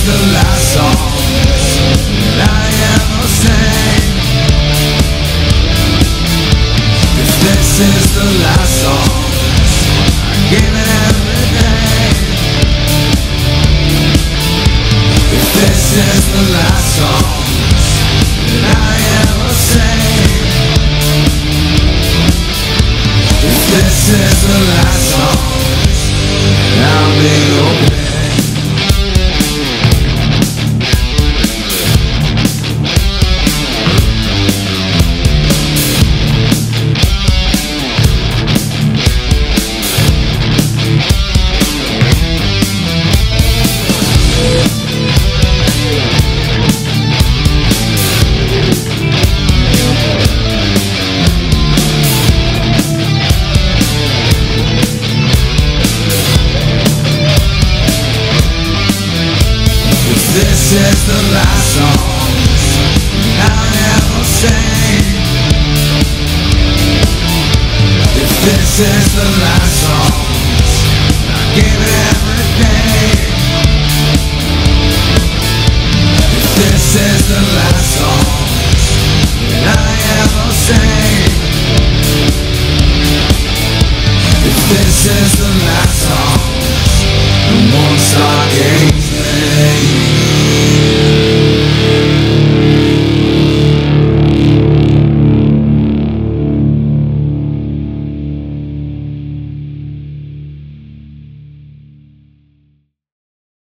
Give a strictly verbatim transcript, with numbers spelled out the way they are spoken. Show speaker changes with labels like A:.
A: the last song that I ever sang. If this is the last song, I give it every day. If this is the last song that I ever sang. If this is the last song, I'll be okay. This is the last song I'll ever sing. If this is the last song, I'll give it